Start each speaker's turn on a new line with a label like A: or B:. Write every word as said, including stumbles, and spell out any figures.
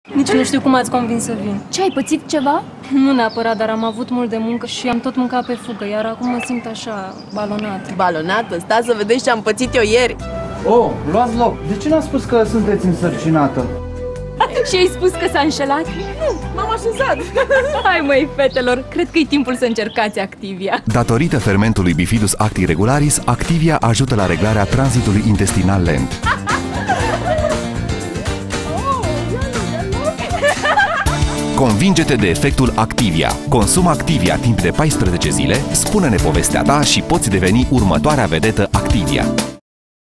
A: Nici nu știu cum ați convins să vin.
B: Ce, ai pățit ceva?
A: Nu neapărat, dar am avut mult de muncă și am tot mâncat pe fugă, iar acum mă simt așa, balonată.
C: Balonată? Stați să vedeți ce am pățit eu ieri.
D: Oh, luați loc. De ce n-ați spus că sunteți însărcinată?
B: Și ai spus că s-a înșelat?
C: M-am așezat.
B: Hai măi, fetelor, cred că e timpul să încercați Activia.
E: Datorită fermentului Bifidus acti regularis, Activia ajută la reglarea tranzitului intestinal lent. Convinge-te de efectul Activia. Consumă Activia timp de paisprezece zile, spune-ne povestea ta și poți deveni următoarea vedetă Activia.